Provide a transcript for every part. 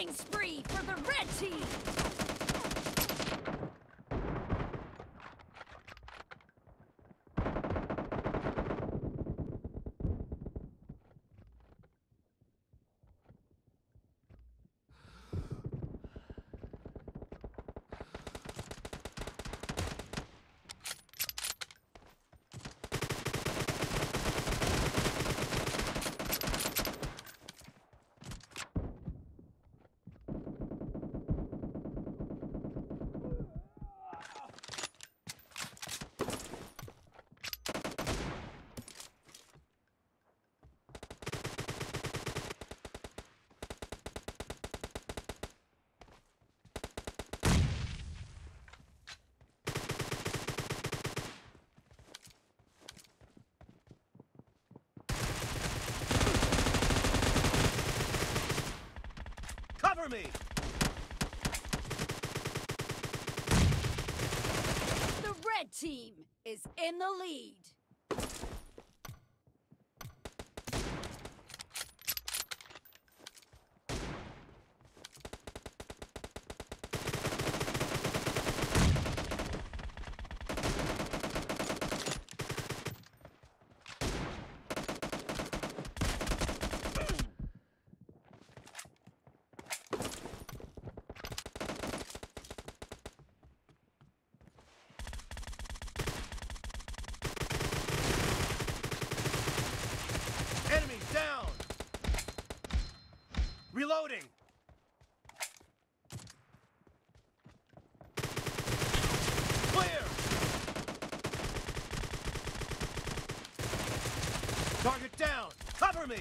Killing spree for the red team! Cover me! The red team is in the lead. Enemy down! Reloading! Clear! Target down! Cover me!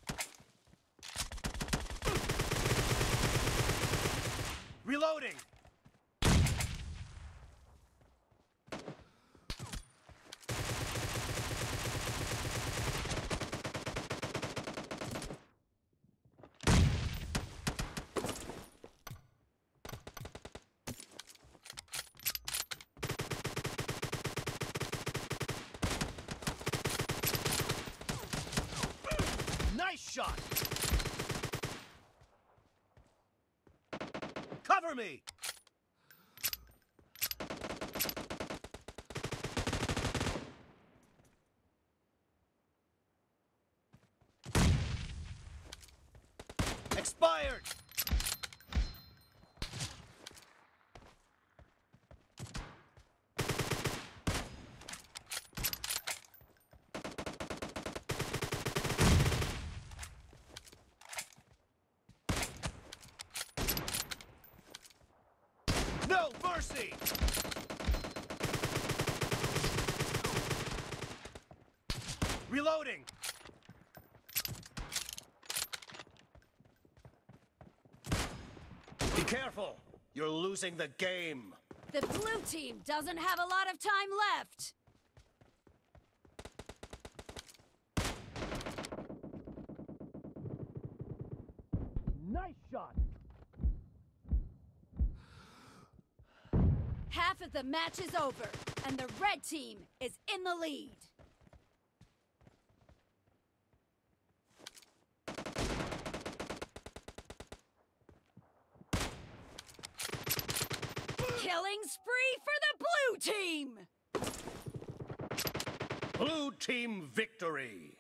Reloading! Nice shot! Cover me! Expired! No mercy! Reloading! Be careful! You're losing the game! The blue team doesn't have a lot of time left. Nice shot! Half of the match is over, and the red team is in the lead. Killing spree for the blue team! Blue team victory!